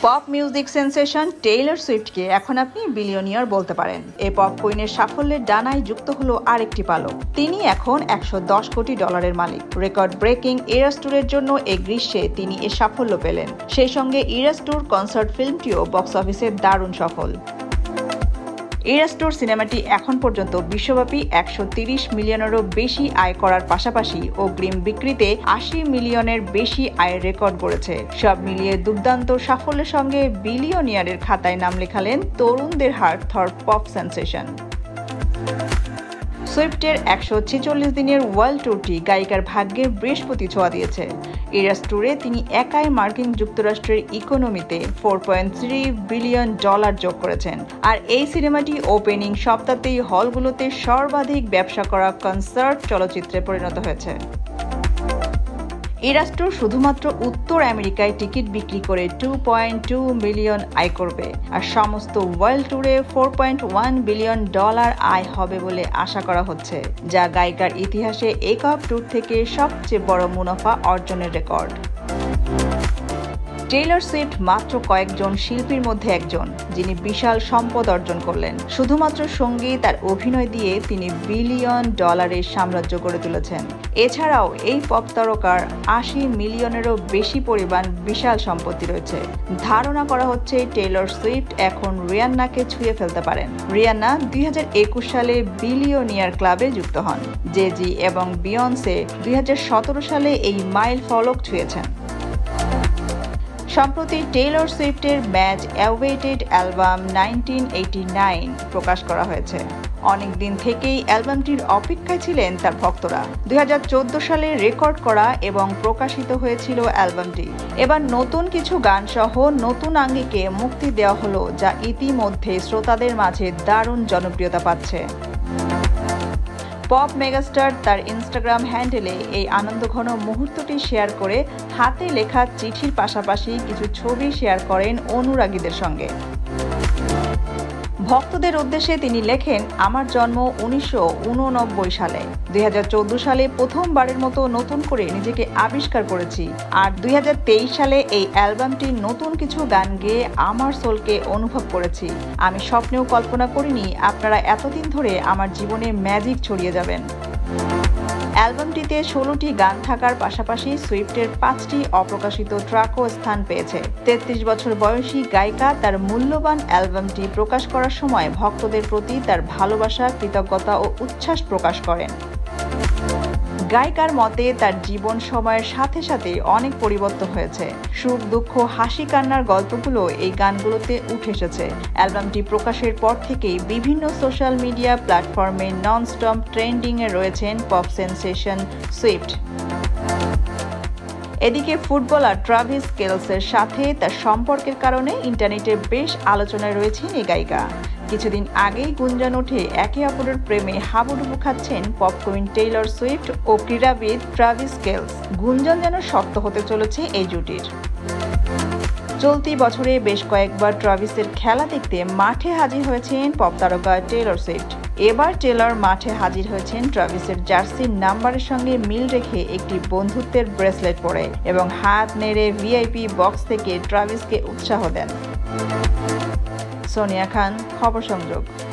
Pop music sensation Taylor সুইফটকে এখন আপনি বিলিয়নিয়ার বলতে পারেন। এই পপ কুইনের সাফল্যের ডানায় যুক্ত হলো আরেকটি পালক। তিনি এখন $110 কোটি মালিক। রেকর্ড ব্রেকিং ইরাস ট্যুরের জন্য এই গ্রীষ্মে তিনি এ সাফল্য পেলেন। সেই সঙ্গে ইরাস ট্যুর কনসার্ট ফিল্মটিও বক্স অফিসে দারুণ সফল। এরাস্টোর সিনেমাটি এখন পর্যন্ত বিশ্বব্যাপী 130 মিলিয়নেরও বেশি আয় করার পাশাপাশি অগ্রিম বিক্রিতে 80 মিলিয়নের বেশি আয়ের রেকর্ড গড়েছে। সব মিলিয়ে দুর্দান্ত সাফল্যের সঙ্গে বিলিয়নিয়ারের খাতায় নাম লেখালেন তরুণদের হার্ট থর পপ সেন্সেশন। সুইফটের 146 দিনের ওয়ার্ল্ড ট্যুরটি গায়িকার ভাগ্যে বৃহস্পতি ছোঁয়া দিয়েছে। ইরাস ট্যুরে তিনি একাই মার্কিন যুক্তরাষ্ট্রের ইকোনমিতে $4.3 বিলিয়ন যোগ করেছেন। আর এই সিনেমাটি ওপেনিং সপ্তাহতেই হলগুলোতে সর্বাধিক ব্যবসা করা কনসার্ট চলচ্চিত্রে পরিণত হয়েছে। ইরাস ট্যুর শুধুমাত্র উত্তর আমেরিকায় টিকিট বিক্রি করে 2.2 মিলিয়ন আয় করবে, আর সমস্ত ওয়ার্ল্ড ট্যুরে $4.1 বিলিয়ন আয় হবে বলে আশা করা হচ্ছে, যা গায়িকার ইতিহাসে একক ট্যুর থেকে সবচেয়ে বড় মুনাফা অর্জনের রেকর্ড। টেইলর সুইফট মাত্র কয়েকজন শিল্পীর মধ্যে একজন যিনি বিশাল সম্পদ অর্জন করলেন। শুধুমাত্র সঙ্গীত আর অভিনয় দিয়ে তিনি $বিলিয়ন সাম্রাজ্য গড়ে তুলেছেন। এছাড়াও এই পপ তারকার 80 মিলিয়নেরও বেশি পরিমাণ বিশাল সম্পত্তি রয়েছে। ধারণা করা হচ্ছে টেইলর সুইফট এখন রিয়ান্নাকে ছুঁয়ে ফেলতে পারেন। রিয়ান্না 2021 সালে বিলিয়নিয়ার ক্লাবে যুক্ত হন। জে-জি এবং বিয়ন্সে 2017 সালে এই মাইল ফলক ছুঁয়েছেন। সম্প্রতি টেইলর সুইফটের ম্যাচ অ্যাওয়েটেড অ্যালবাম 1989 প্রকাশ করা হয়েছে। অনেক দিন থেকেই অ্যালবামটির অপেক্ষায় ছিলেন তার ভক্তরা। 2014 সালে রেকর্ড করা এবং প্রকাশিত হয়েছিল অ্যালবামটি। এবার নতুন কিছু গান সহ নতুন আঙ্গিকে মুক্তি দেওয়া হলো, যা ইতিমধ্যে শ্রোতাদের মাঝে দারুণ জনপ্রিয়তা পাচ্ছে। পপ মেগাস্টার তার ইনস্টাগ্রাম হ্যান্ডেলে এই আনন্দঘন মুহূর্তটি শেয়ার করে হাতে লেখা চিঠির পাশাপাশি কিছু ছবি শেয়ার করেন অনুরাগীদের সঙ্গে। ভক্তদের উদ্দেশ্যে তিনি লেখেন, আমার জন্ম 1989 সালে। 2014 সালে প্রথমবারের মতো নতুন করে নিজেকে আবিষ্কার করেছি, আর 2023 সালে এই অ্যালবামটি নতুন কিছু গান গেয়ে আমার সোলকে অনুভব করেছি। আমি স্বপ্নেও কল্পনা করিনি আপনারা এতদিন ধরে আমার জীবনে ম্যাজিক ছড়িয়ে যাবেন। অ্যালবামটিতে 16টি গান থাকার পাশাপাশি সুইফটের 5টি অপ্রকাশিত ট্র্যাকও স্থান পেয়েছে। 33 বছর বয়সী গায়িকা তার মূল্যবান অ্যালবামটি প্রকাশ করার সময় ভক্তদের প্রতি তার ভালোবাসা, কৃতজ্ঞতা ও উচ্ছ্বাস প্রকাশ করেন। গায়িকার মতে তার জীবন সময়ের সাথে সাথে অনেক পরিবর্তন হয়েছে। সুখ, দুঃখ, হাসি কান্নার গল্পগুলো এই গানগুলোতে উঠে এসেছে। অ্যালবামটি প্রকাশের পর থেকেই বিভিন্ন সোশ্যাল মিডিয়া প্ল্যাটফর্মে নন-স্টপ ট্রেন্ডিংয়ে রয়েছেন পপ সেন্সেশন সুইফট। এদিকে ফুটবলার ট্রাভিস কেলসের সাথে তার সম্পর্কের কারণে ইন্টারনেটে বেশ আলোচনায় রয়েছেন এই গায়িকা। কিছুদিন আগেই গুঞ্জন ওঠে একে অপরের প্রেমে হাবুডুবু খাচ্ছেন পপ কুইন টেইলর সুইফট ও ক্রীড়াবিদ ট্রাভিস কেলস। গুঞ্জন যেন সত্য হতে চলেছে এই জুটির। চলতি বছরে বেশ কয়েকবার ট্রাভিসের খেলা দেখতে মাঠে হাজির হয়েছেন পপ তারকা টেইলর সুইফট। এবার টেইলর মাঠে হাজির হয়েছেন ট্রাভিসের জার্সির নাম্বারের সঙ্গে মিল রেখে একটি বন্ধুত্বের ব্রেসলেট পরে এবং হাত নেড়ে ভিআইপি বক্স থেকে ট্রাভিসকে উৎসাহ দেন। সোনিয়া খান, খবর সংযোগ।